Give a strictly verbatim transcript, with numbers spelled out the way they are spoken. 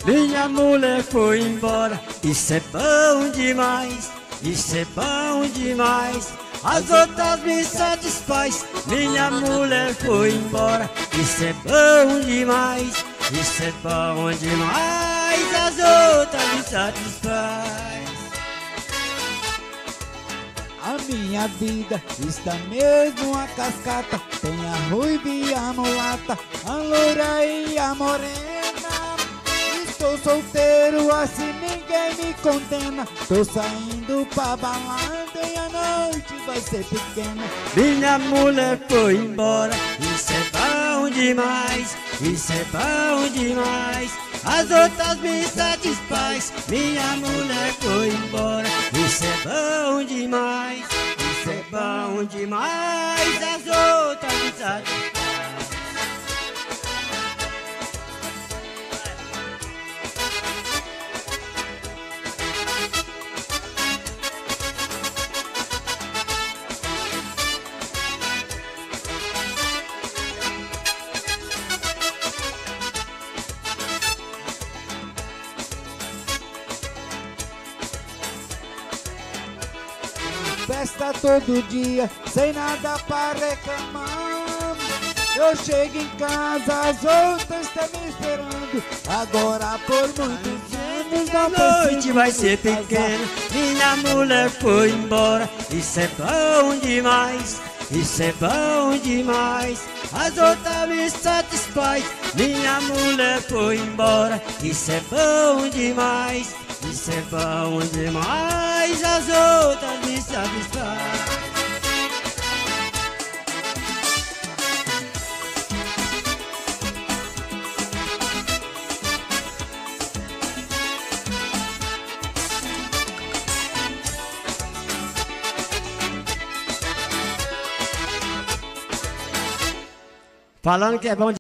minha mulher foi embora. Isso é bom demais, isso é bom demais. As outras me satisfaz, minha mulher foi embora. Isso é bom demais, isso é bom demais. As outras me satisfaz. A minha vida está mesmo a cascata. Tem a ruiva e a mulata, a loura e a morena. Estou solteiro, assim ninguém me condena. Tô saindo pra balada e a noite vai ser pequena. Minha mulher foi embora, isso é bom demais, isso é bom demais. As outras me satisfaz, minha mulher foi embora. Isso é bom demais, isso é bom demais. As outras me satisfaz. Festa todo dia, sem nada pra reclamar. Eu chego em casa, as outras estão me esperando. Agora por muitos anos A não noite vai ser preciso pequena, minha mulher foi embora. Isso é bom demais, isso é bom demais. As outras me satisfaz, minha mulher foi embora. Isso é bom demais, isso é bom demais. As outras me satisfaz. Falando que é bom